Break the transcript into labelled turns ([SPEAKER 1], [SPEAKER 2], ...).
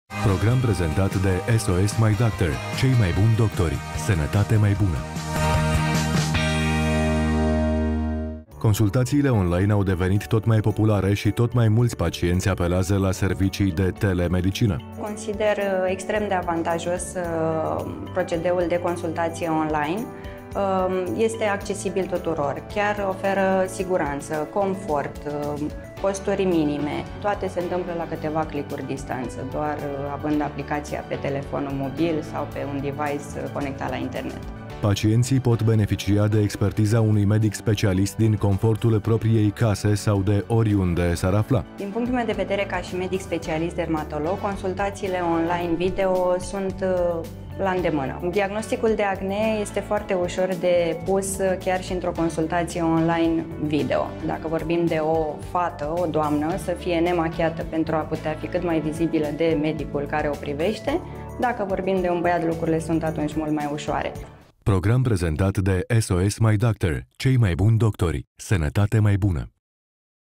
[SPEAKER 1] Program prezentat de SOS My Doctor, cei mai buni doctori, sănătate mai bună. Consultațiile online au devenit tot mai populare și tot mai mulți pacienți apelează la servicii de telemedicină.
[SPEAKER 2] Consider extrem de avantajos procedeul de consultație online. Este accesibil tuturor, chiar oferă siguranță, confort, costuri minime. Toate se întâmplă la câteva clicuri distanță, doar având aplicația pe telefonul mobil sau pe un device conectat la internet.
[SPEAKER 1] Pacienții pot beneficia de expertiza unui medic specialist din confortul propriei case sau de oriunde s-ar afla.
[SPEAKER 2] Din punctul meu de vedere, ca și medic specialist dermatolog, consultațiile online video sunt la îndemână. Diagnosticul de acne este foarte ușor de pus chiar și într-o consultație online video. Dacă vorbim de o fată, o doamnă, să fie nemachiată pentru a putea fi cât mai vizibilă de medicul care o privește, dacă vorbim de un băiat, lucrurile sunt atunci mult mai ușoare.
[SPEAKER 1] Program prezentat de SOS My Doctor, cei mai buni doctori, sănătate mai bună.